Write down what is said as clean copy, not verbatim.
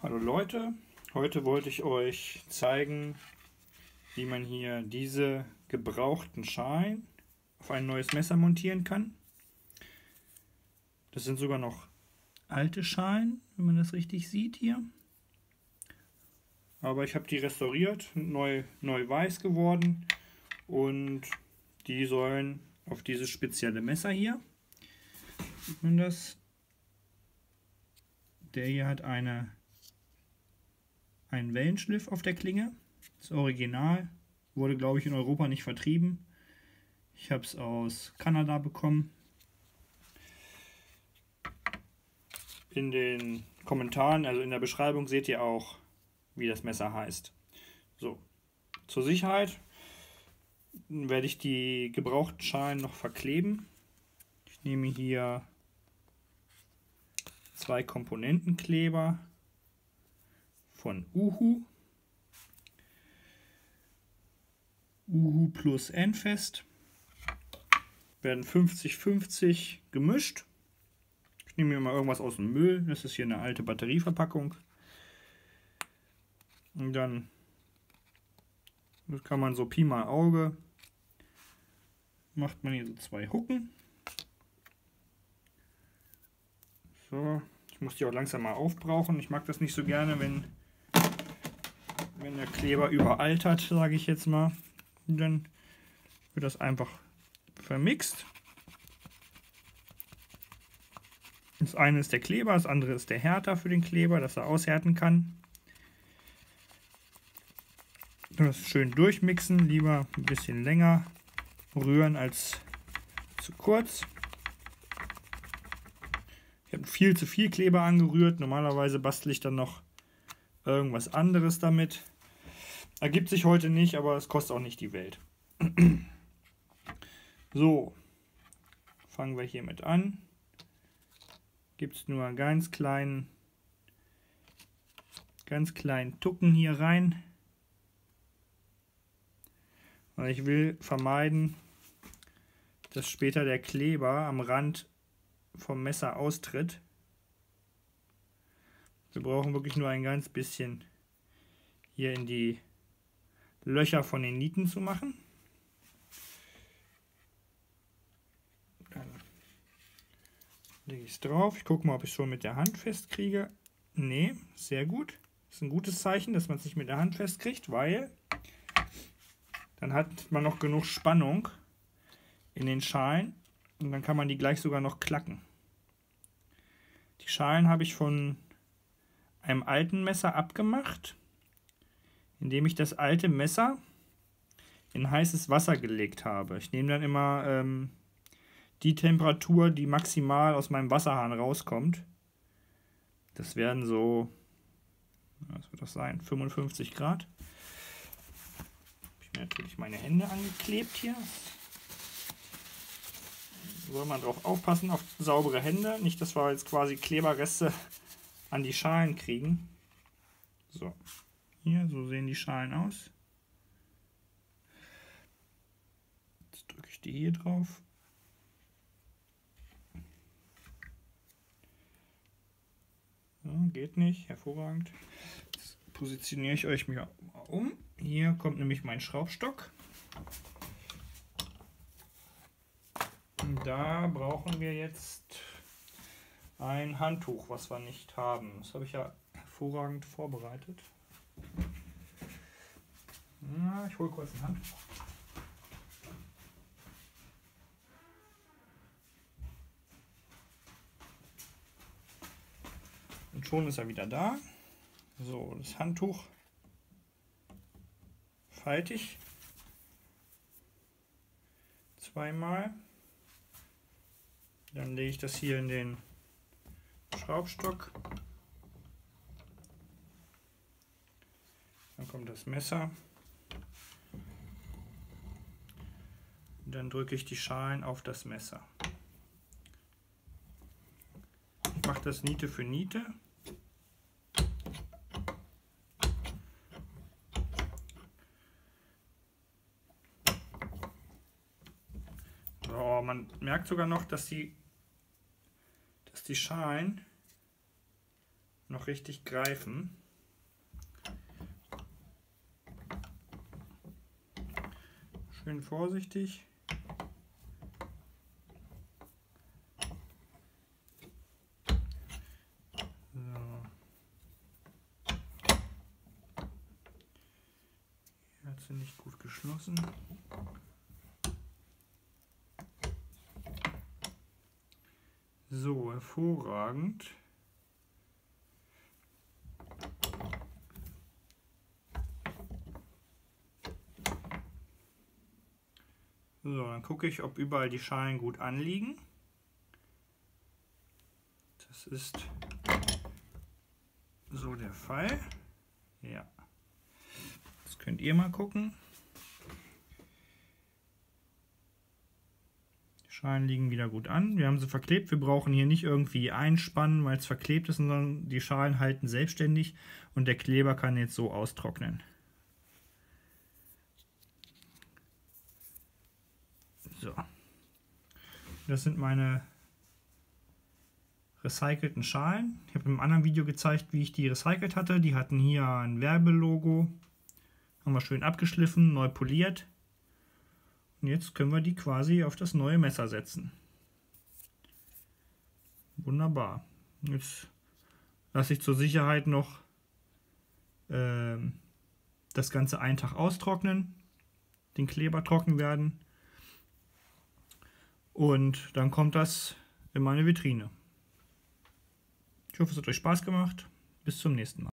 Hallo Leute, heute wollte ich euch zeigen, wie man hier diese gebrauchten Schalen auf ein neues Messer montieren kann. Das sind sogar noch alte Schalen, wenn man das richtig sieht hier. Aber ich habe die restauriert, neu weiß geworden, und die sollen auf dieses spezielle Messer hier. Sieht man das? Der hier hat einen Wellenschliff auf der Klinge. Das Original wurde, glaube ich, in Europa nicht vertrieben. Ich habe es aus Kanada bekommen. In den Kommentaren, also in der Beschreibung, seht ihr auch, wie das Messer heißt. So, zur Sicherheit werde ich die gebrauchten Schalen noch verkleben. Ich nehme hier 2 Komponentenkleber von Uhu plus Endfest, werden 50-50 gemischt. Ich nehme mir mal irgendwas aus dem Müll, das ist hier eine alte Batterieverpackung. Und dann kann man so Pi mal Auge, macht man hier so 2 Hucken. So, ich muss die auch langsam mal aufbrauchen. Ich mag das nicht so gerne, wenn der Kleber überaltert, sage ich jetzt mal. Und dann wird das einfach vermixt. Das eine ist der Kleber, das andere ist der Härter für den Kleber, dass er aushärten kann. Das schön durchmixen, lieber ein bisschen länger rühren als zu kurz. Ich habe viel zu viel Kleber angerührt, normalerweise bastle ich dann noch irgendwas anderes damit. Ergibt sich heute nicht, aber es kostet auch nicht die Welt. So, fangen wir hiermit an. Gibt es nur einen ganz kleinen Tucken hier rein. Weil ich will vermeiden, dass später der Kleber am Rand vom Messer austritt. Wir brauchen wirklich nur ein ganz bisschen hier in die Löcher von den Nieten zu machen. Dann lege ich es drauf. Ich gucke mal, ob ich es schon mit der Hand festkriege. Nee, sehr gut. Das ist ein gutes Zeichen, dass man es nicht mit der Hand festkriegt, weil dann hat man noch genug Spannung in den Schalen und dann kann man die gleich sogar noch klacken. Die Schalen habe ich von einem alten Messer abgemacht, indem ich das alte Messer in heißes Wasser gelegt habe. Ich nehme dann immer die Temperatur, die maximal aus meinem Wasserhahn rauskommt. Das werden so, was wird das sein, 55 Grad. Habe ich mir natürlich meine Hände angeklebt hier. Soll man drauf aufpassen, auf saubere Hände. Nicht, dass wir jetzt quasi Kleberreste an die Schalen kriegen. So, hier, so sehen die Schalen aus. Jetzt drücke ich die hier drauf. So, geht nicht, hervorragend. Jetzt positioniere ich euch mal um. Hier kommt nämlich mein Schraubstock. Und da brauchen wir jetzt ein Handtuch, was wir nicht haben. Das habe ich ja hervorragend vorbereitet. Na, ich hole kurz ein Handtuch. Und schon ist er wieder da. So, das Handtuch falte ich zweimal. Dann lege ich das hier in den Schraubstock. Dann kommt das Messer. Und dann drücke ich die Schalen auf das Messer. Ich mache das Niete für Niete. So, man merkt sogar noch, dass die Schalen noch richtig greifen. Schön vorsichtig. So. Hier hat sie nicht gut geschlossen. So, hervorragend. So, dann gucke ich, ob überall die Schalen gut anliegen. Das ist so der Fall. Ja. Das könnt ihr mal gucken. Die Schalen liegen wieder gut an. Wir haben sie verklebt. Wir brauchen hier nicht irgendwie einspannen, weil es verklebt ist, sondern die Schalen halten selbstständig und der Kleber kann jetzt so austrocknen. So. Das sind meine recycelten Schalen. Ich habe im anderen Video gezeigt, wie ich die recycelt hatte. Die hatten hier ein Werbelogo. Haben wir schön abgeschliffen, neu poliert. Und jetzt können wir die quasi auf das neue Messer setzen. Wunderbar. Jetzt lasse ich zur Sicherheit noch das Ganze einen Tag austrocknen, den Kleber trocken werden. Und dann kommt das in meine Vitrine. Ich hoffe, es hat euch Spaß gemacht. Bis zum nächsten Mal.